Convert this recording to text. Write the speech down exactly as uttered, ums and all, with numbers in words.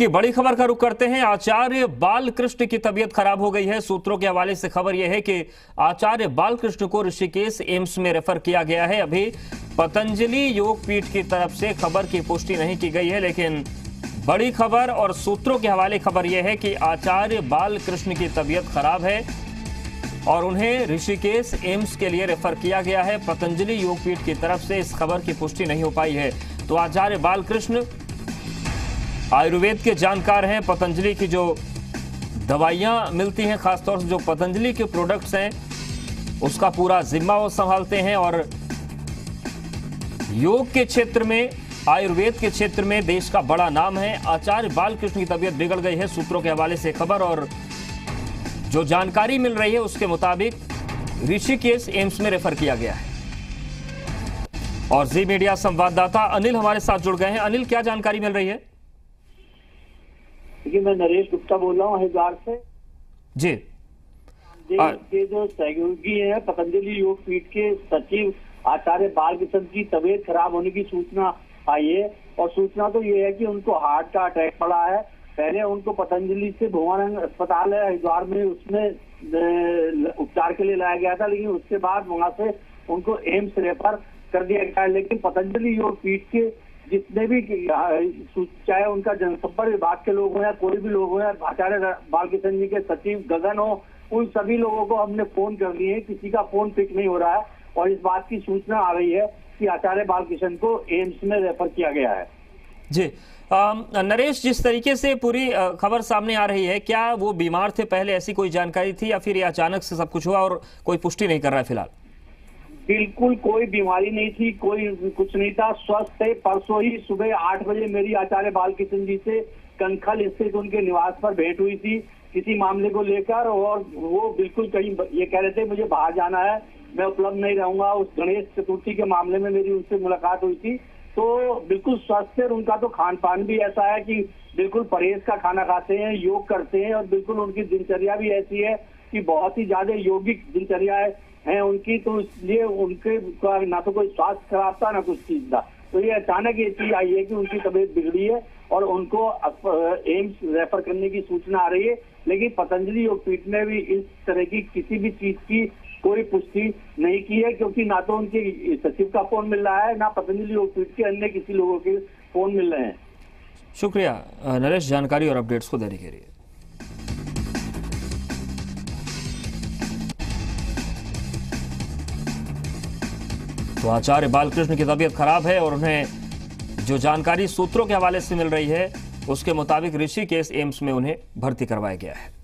की बड़ी खबर का रुख करते हैं। आचार्य बालकृष्ण की तबीयत खराब हो गई है। सूत्रों के हवाले से खबर यह है कि आचार्य बालकृष्ण को ऋषिकेश एम्स में रेफर किया गया है। अभी पतंजलि योग पीठ की तरफ से खबर की पुष्टि नहीं की गई है, लेकिन बड़ी खबर और सूत्रों के हवाले खबर यह है कि आचार्य बालकृष्ण की तबीयत खराब है और उन्हें ऋषिकेश एम्स के लिए रेफर किया गया है। पतंजलि योग पीठ की तरफ से इस खबर की पुष्टि नहीं हो पाई है। तो आचार्य बालकृष्ण आयुर्वेद के जानकार हैं। पतंजलि की जो दवाइयां मिलती हैं, खासतौर से जो पतंजलि के प्रोडक्ट्स हैं, उसका पूरा जिम्मा वो संभालते हैं और योग के क्षेत्र में, आयुर्वेद के क्षेत्र में देश का बड़ा नाम है। आचार्य बालकृष्ण की तबीयत बिगड़ गई है। सूत्रों के हवाले से खबर और जो जानकारी मिल रही है उसके मुताबिक ऋषिकेश एम्स में रेफर किया गया है। और जी मीडिया संवाददाता अनिल हमारे साथ जुड़ गए हैं। अनिल, क्या जानकारी मिल रही है? देखिए, मैं नरेश गुप्ता बोल रहा हूँ हरिद्वार से। जी, के जो सहयोगी है पतंजलि योग पीठ के सचिव आचार्य बालकृष्ण की तबीयत खराब होने की सूचना आई है और सूचना तो ये है कि उनको हार्ट का अटैक पड़ा है। पहले उनको पतंजलि से भुवनानंद अस्पताल है हरिद्वार में, उसमें उपचार के लिए लाया गया था, लेकिन उसके बाद वहां से उनको एम्स रेफर कर दिया गया। लेकिन पतंजलि योग पीठ के जितने भी, चाहे उनका जनसंपर्क विभाग के लोग हो या कोई भी लोग हो या आचार्य बालकृष्ण जी के सचिव गगन हो, उन सभी लोगों को हमने फोन कर दिए, किसी का फोन पिक नहीं हो रहा है और इस बात की सूचना आ रही है कि आचार्य बालकृष्ण को एम्स में रेफर किया गया है। जी नरेश, जिस तरीके से पूरी खबर सामने आ रही है, क्या वो बीमार थे पहले, ऐसी कोई जानकारी थी या फिर ये अचानक से सब कुछ हुआ और कोई पुष्टि नहीं कर रहा है फिलहाल? बिल्कुल कोई बीमारी नहीं थी, कोई कुछ नहीं था, स्वस्थ थे। परसों ही सुबह आठ बजे मेरी आचार्य बालकृष्ण जी से कनखल स्थित उनके निवास पर भेंट हुई थी किसी मामले को लेकर और वो बिल्कुल कहीं ये कह रहे थे मुझे बाहर जाना है, मैं उपलब्ध नहीं रहूंगा। उस गणेश चतुर्थी के मामले में मेरी उनसे मुलाकात हुई थी, तो बिल्कुल स्वस्थ है। उनका तो खान पान भी ऐसा है कि बिल्कुल परहेज का खाना खाते हैं, योग करते हैं और बिल्कुल उनकी दिनचर्या भी ऐसी है कि बहुत ही ज्यादा यौगिक दिनचर्या है उनकी, तो इसलिए उनके ना तो कोई स्वास्थ्य खराब था ना कुछ चीज था। तो ये अचानक ये चीज आई है कि उनकी तबीयत बिगड़ी है और उनको एम्स रेफर करने की सूचना आ रही है, लेकिन पतंजलि योग पीठ ने भी इस तरह की किसी भी चीज की कोई पुष्टि नहीं की है, क्योंकि ना तो उनके सचिव का फोन मिल रहा है, ना पतंजलि योग पीठ के अन्य किसी लोगों के फोन मिल रहे हैं। शुक्रिया नरेश, जानकारी और अपडेट्स को देने के लिए। तो आचार्य बालकृष्ण की तबीयत खराब है और उन्हें जो जानकारी सूत्रों के हवाले से मिल रही है उसके मुताबिक ऋषिकेश एम्स में उन्हें भर्ती करवाया गया है।